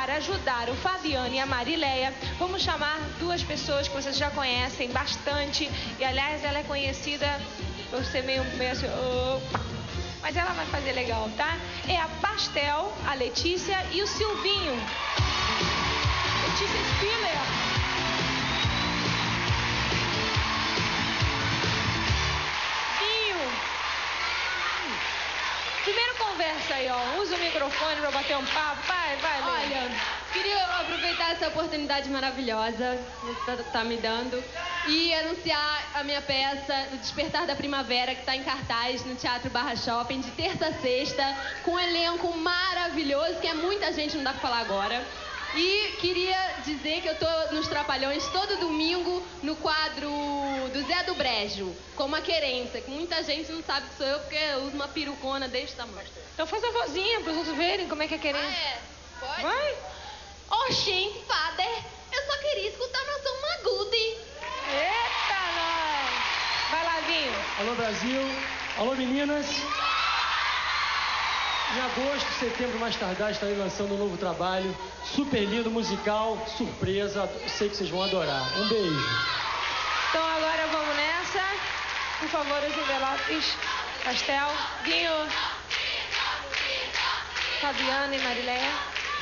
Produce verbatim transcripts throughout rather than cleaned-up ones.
para ajudar o Fabiano e a Marileia, vamos chamar duas pessoas que vocês já conhecem bastante. E, aliás, ela é conhecida por ser meio, meio assim... Oh, mas ela vai fazer legal, tá? É a Pastel, a Letícia e o Silvinho. Letícia Spiller. Vinho. Primeiro conversa aí, ó. Usa o microfone pra bater um papo. Vai, vai, Lê. Olha, queria aproveitar essa oportunidade maravilhosa que tá, tá me dando e anunciar a minha peça O Despertar da Primavera, que está em cartaz no Teatro Barra Shopping, de terça a sexta, com um elenco maravilhoso, que é muita gente, não dá pra falar agora. E queria dizer que eu tô nos Trapalhões todo domingo no quadro do Zé do Brejo, como a querência, que muita gente não sabe que sou eu, porque eu uso uma perucona desse tamanho. Então faz a vozinha para os outros verem como é que é querência. Ah, é? Pode? Vai. Oh, gente, Fader, eu só queria escutar Nação Magude. Eita, nós! Vai lá, Vinho. Alô, Brasil. Alô, meninas. Em agosto, setembro, mais tardar, estarei lançando um novo trabalho. Super lindo, musical, surpresa. Sei que vocês vão adorar. Um beijo. Então agora vamos nessa. Por favor, os envelopes. Pastel. Vinho. Fabiana e Marileia.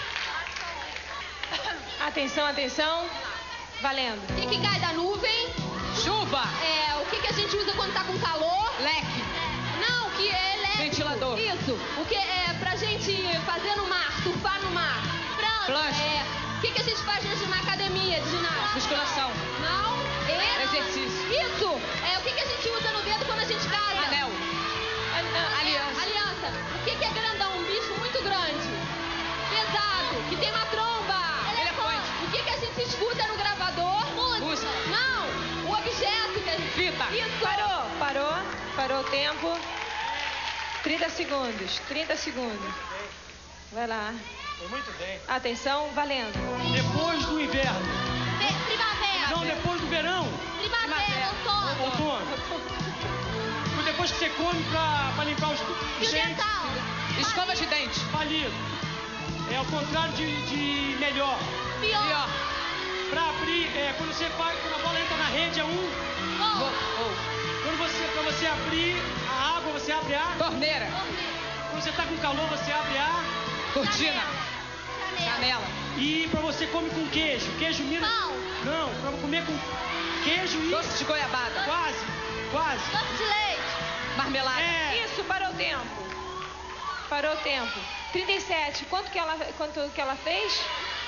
Atenção, atenção. Valendo. O que, que cai da nuvem? Chuva. É, o que, que a gente usa quando tá com calor? Leque. Não, que é elétrico. Ventilador. Isso. O que é pra gente fazer no mar, surfar no mar? Pronto. Plancha. É. O que, que a gente faz na academia de ginástica? Musculação. Não. É. Exercício. Isso. É, o que, que a gente usa no dedo quando a gente casa? Anel. É, Aliança. aliança. O que, que é grandão? Um bicho muito grande. Pesado. Que tem uma tromba. Elefante. O que, que a gente escuta no gravador? Música. Não. O objeto que a gente... Fita. Isso. Parou, parou. Parou o tempo. trinta segundos. trinta segundos. Vai lá. Foi muito bem. Atenção, valendo. Depois do inverno. Primavera. Não, depois do verão. Primavera, outono. Outono. Foi depois que você come pra, pra limpar os, os dentes. Escova de dente. Falido. É ao contrário de, de melhor. Pior. Pra abrir, é, quando você faz, quando a bola entra na rede é um. Gol. Quando você, pra você abrir a água, você abre a. Torneira. Quando você tá com calor, você abre a. Cortina. Janela. E pra você come com queijo. Queijo Minas. Pão. Não, pra comer com queijo e. Doce de goiabada. Quase, quase. Doce de leite. Marmelada. É. Isso, parou o tempo. Parou o tempo. trinta e sete. Quanto que ela, quanto que ela fez?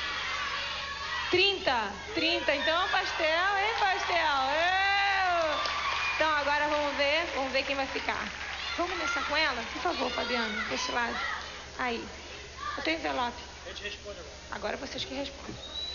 trinta. trinta. Então, pastel, hein, pastel? Eu. Então, agora vamos ver. Vamos ver quem vai ficar. Vamos começar com ela? Por favor, Fabiano, desse lado. Aí. Eu tenho envelope. Eu te respondo agora. Agora vocês que respondem.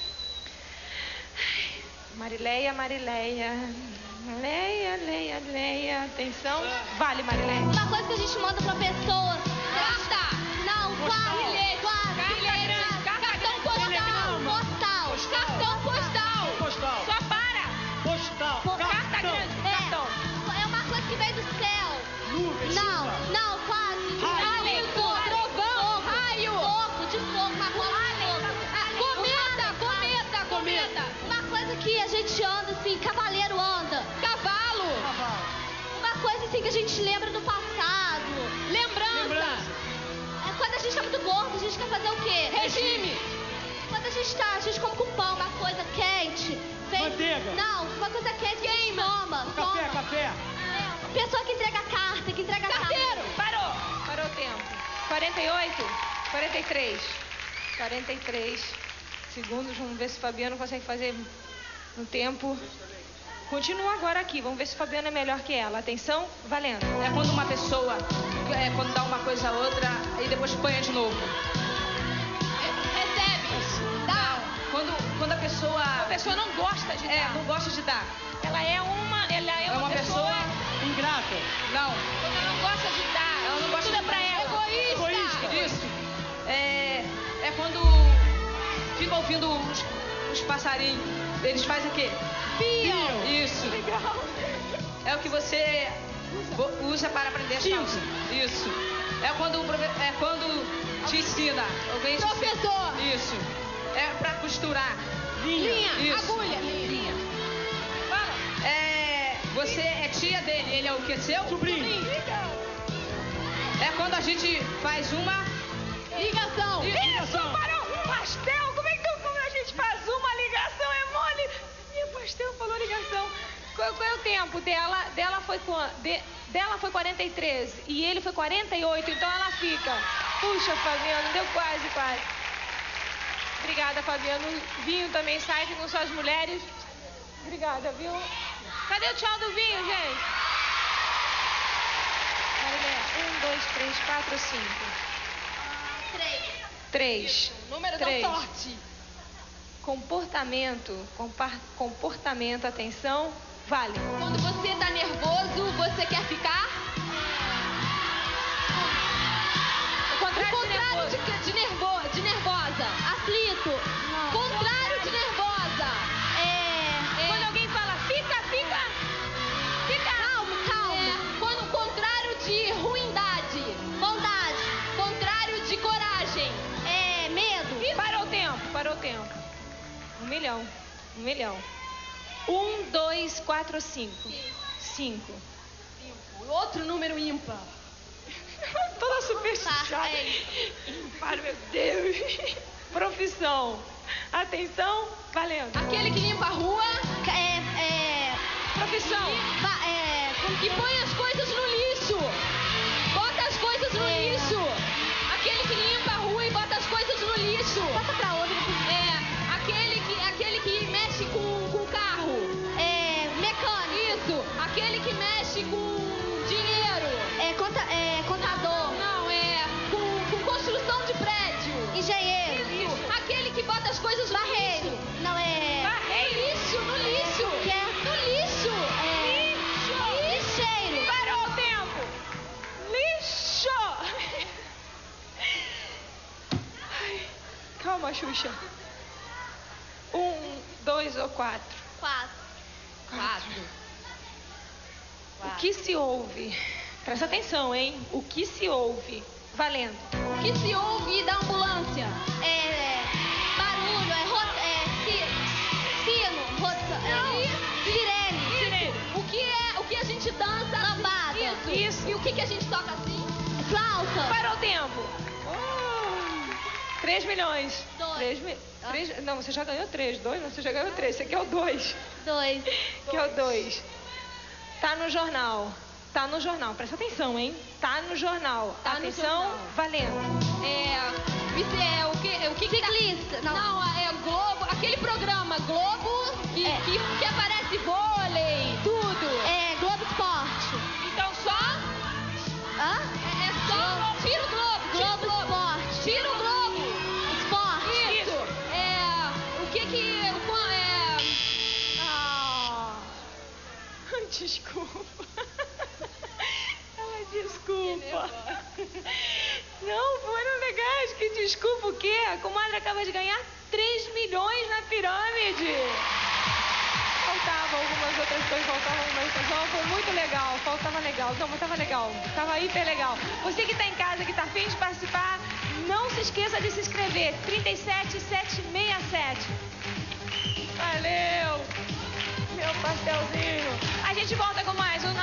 Marileia, Marileia. Leia, leia, leia. Atenção. Vale, Marileia. Uma coisa que a gente manda pra pessoa. Carta. Não, quase. Bilhete. Quase. Carta Bilhete. grande, carta Cartão grande. postal. Postal. Cartão postal. Postal. Só para. Postal. Po- Carta Cartão. grande. É. Cartão. É uma coisa que vem do céu. Nuvem. Não, chuva. não, quase. Raio. Isso, trovão, raio. Fogo, de fogo, uma coisa de fogo. Ah, cometa, cometa, cometa. Uma coisa que a gente anda assim, cavaleiro anda. Cavalo. Cavalo. Uma coisa assim que a gente lembra do passado. Lembrança. Lembrança. É quando a gente tá muito gordo, a gente quer fazer o quê? Regime. Quando a gente tá, a gente come com pão, uma coisa quente. Feito... Manteiga. Não, uma coisa quente. Queima. Toma, Café, toma. café. Pessoa que entrega carta, que entrega Carteiro. Parou. Parou o tempo. quarenta e oito. quarenta e três. quarenta e três segundos. Vamos ver se o Fabiano consegue fazer no tempo. Continua agora aqui. Vamos ver se o Fabiano é melhor que ela. Atenção, valendo. É quando uma pessoa, é, quando dá uma coisa a outra, e depois põe de novo. Recebe. Dá. Quando, quando a pessoa... A pessoa não gosta de É, dar. não gosta de dar. Ela é uma, ela é, É uma, uma pessoa... pessoa... Ingrata. Não. Ela não gosta de dar. Ela não gosta Tudo é de pra dar. ela. Egoísta. Isso. É, é quando fica ouvindo os, os passarinhos. Eles fazem o quê? Piam. Isso. Legal. É o que você vo- usa para aprender as Cinco. calças. Isso. É quando, o profe- é quando te ensina. Alguém te ensina. Professor. Isso. costurar. Linha, Isso. agulha. Linha. Fala. É, você é tia dele, ele é o que seu? Sobrinho. É quando a gente faz uma... Ligação. Isso, parou! Pastel! Como é que como a gente faz uma ligação? É mole! Minha pastel falou ligação. Qual, qual é o tempo dela? Dela foi, de, dela foi quarenta e três e ele foi quarenta e oito, então ela fica. Puxa, Fabiano, deu quase, quase. Obrigada, Fabiano. Vinho também sai com suas mulheres. Obrigada, viu? Cadê o tchau do vinho, gente? Um, dois, três, quatro, cinco. Três. Três. Número Três. da sorte. Comportamento, compa- comportamento, atenção, vale. Quando você tá nervoso, você quer ficar? O O contrário, contrário de de, nervoso. de, nervo, de nervosa. Aflito. Contrário de nervosa. É. Quando alguém fala, fica, fica, fica. Calma, calma. É. Quando o contrário de ruindade. Bondade. Contrário de coragem. É. Medo. Parou o tempo, parou o tempo. Um milhão, um milhão. Um, dois, quatro, cinco. Cinco. Outro número ímpar. Toda supersticiosa. Tá, é. Para, meu Deus. Profissão. Atenção, valendo. Aquele que limpa a rua. É. é Profissão. va- é que põe as coisas no lixo. Bota as coisas no É. lixo. Aquele que limpa a rua e bota as coisas no lixo. Passa pra outra. É. Aquele que, aquele que mexe com, com o carro. É. Mecânico. Isso. Aquele que mexe com dinheiro. É, conta, é contador. Não, é. Com, com construção de prédio. Engenheiro. Isso. Aquele que bota as coisas no lixo. Não, é. Barreiro. No lixo, no lixo. Que é no lixo. É. Lixeiro. Parou o tempo. Lixo. Ai, calma, Xuxa. Um, dois ou quatro? Quatro. Quatro. O que se ouve? Presta atenção, hein? O que se ouve? Valendo. O que se ouve da ambulância? É. Barulho, é. Ro, é si, sino, rota, é, sirene. Sirene. O que é. O que a gente dança? Lambada. Isso. Isso. E o que, que a gente toca assim? Flauta. Parou o tempo. Oh, três milhões. Dois. Três mi... três... Não, você já ganhou três. Dois, não, você já ganhou três. Esse aqui é o dois. Dois. Que é o dois. Tá no jornal. Tá no jornal. Presta atenção, hein? Tá no jornal. Tá no atenção, jornal. valendo. É. Isso é o que. O que Ciclista. Tá... Não. Não, é Globo. Aquele programa Globo que, É. que, que aparece vôlei, tudo. É, Globo Esporte. Então só. Hã? É, é só. Tira o Globo. Globo Esporte. Tira o Globo. Esporte. Isso. É. O que que. O, qua- é. Ah. Desculpa. Ai, desculpa. Não, foram legais. Que desculpa o quê? A comadre acaba de ganhar três milhões na pirâmide. Faltavam algumas outras coisas, faltavam algumas coisas. Não, foi muito legal, faltava legal. Não, mas tava legal, tava hiper legal. Você que tá em casa, que tá afim de participar, não se esqueça de se inscrever. trinta e sete, sete seis sete. Valeu! Meu pastelzinho. A gente volta com mais um